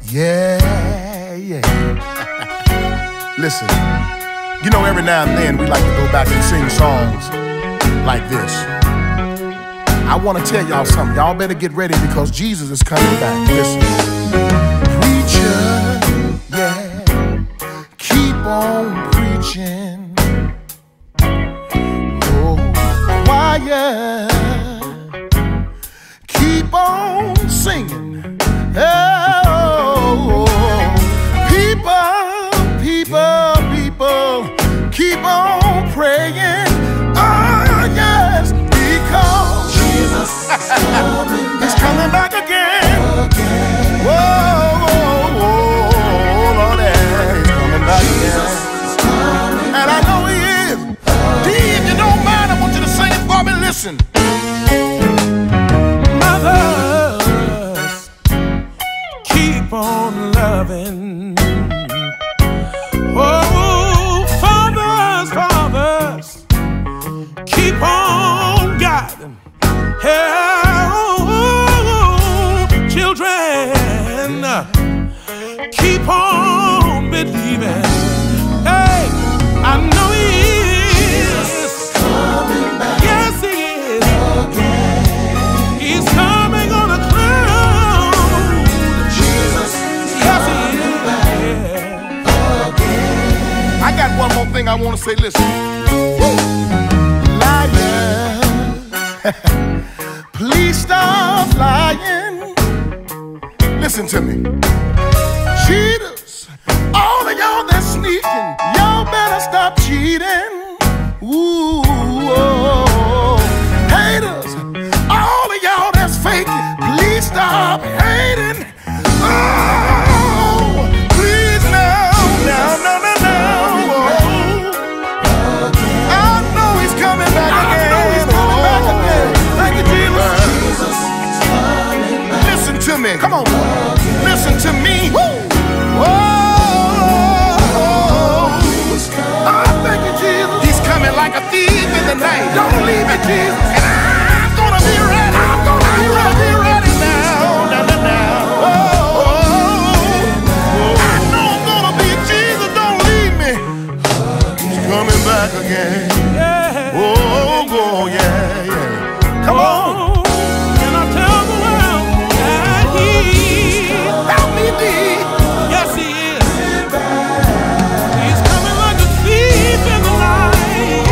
Yeah, yeah. Listen, you know, every now and then we like to go back and sing songs like this. I want to tell y'all something. Y'all better get ready because Jesus is coming back. Listen. Preacher, yeah, keep on preaching. Oh, choir, keep on singing. Oh, people, keep on praying. Oh, yes, because Jesus is coming back. He's coming back again. Whoa, Lord, he's coming back again. And I know he is. D, if you don't mind, I want you to sing it for me. Listen. Mothers, keep on loving. Oh, fathers, keep on guiding. Oh, children, keep on believing. Hey, I know he is coming back. Yes, he is. Again. He's coming on a cloud. Jesus is coming back. Again. I got one more thing I want to say. Listen. Liars, please stop lying. Listen to me. Cheaters, all of y'all that's sneaking, y'all better stop cheating. Ooh, oh. Haters, all of y'all that's faking, please stop hating. Oh, please now. I know he's coming back again. Thank you, Jesus. Listen to me. Come on. Listen to me. Woo. Thank you, Jesus. He's coming like a thief in the night. Don't leave me, Jesus. And I'm gonna be ready. I'm gonna be ready now. I know I'm gonna be Jesus. Don't leave me. He's coming back again. Oh, yeah. Come on. And I tell the world that he Help me, D. yes, he is. He's coming like a thief in the night.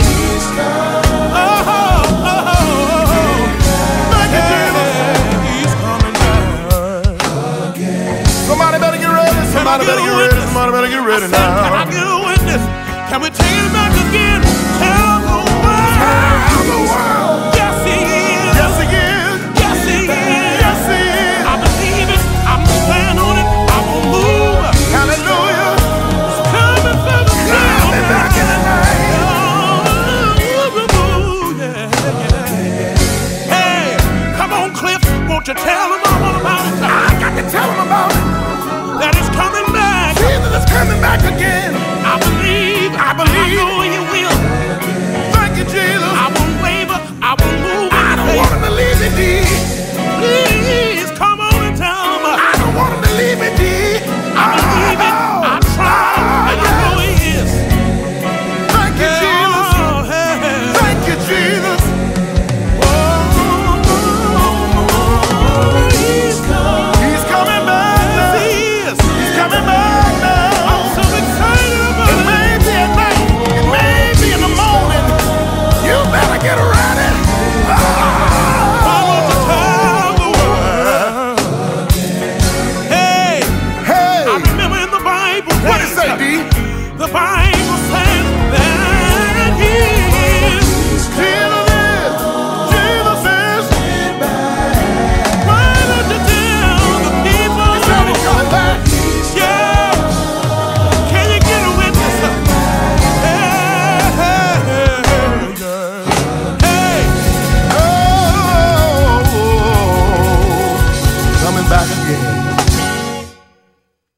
Oh, Thank you, Jesus. he's coming back. Somebody better get ready. Somebody better get ready. Somebody better get ready Can I now. get a witness? Can we take it back again? Tell the world. Yes, he is. Yes, he is. Yes, he is. Yes, he is. I believe it. I'm stand on it. I will move. Hallelujah. It's coming for the Coming back in the night. Hey, come on, Cliff. Won't you tell them all about it? I got to tell him about it. That it's coming back. Jesus is coming back again.